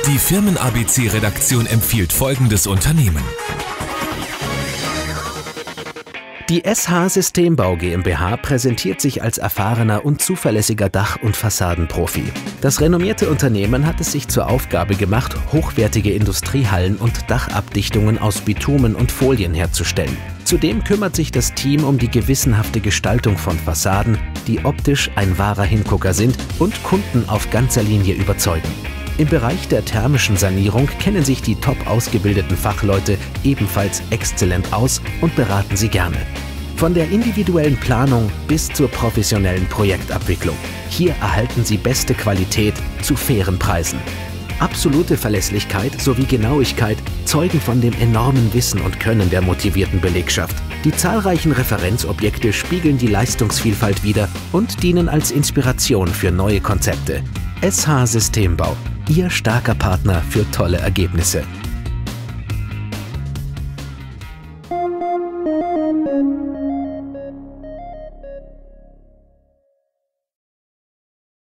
Die Firmen-ABC-Redaktion empfiehlt folgendes Unternehmen. Die SH Systembau GmbH präsentiert sich als erfahrener und zuverlässiger Dach- und Fassadenprofi. Das renommierte Unternehmen hat es sich zur Aufgabe gemacht, hochwertige Industriehallen und Dachabdichtungen aus Bitumen und Folien herzustellen. Zudem kümmert sich das Team um die gewissenhafte Gestaltung von Fassaden, die optisch ein wahrer Hingucker sind und Kunden auf ganzer Linie überzeugen. Im Bereich der thermischen Sanierung kennen sich die top ausgebildeten Fachleute ebenfalls exzellent aus und beraten Sie gerne. Von der individuellen Planung bis zur professionellen Projektabwicklung. Hier erhalten Sie beste Qualität zu fairen Preisen. Absolute Verlässlichkeit sowie Genauigkeit zeugen von dem enormen Wissen und Können der motivierten Belegschaft. Die zahlreichen Referenzobjekte spiegeln die Leistungsvielfalt wider und dienen als Inspiration für neue Konzepte. SH Systembau, Ihr starker Partner für tolle Ergebnisse.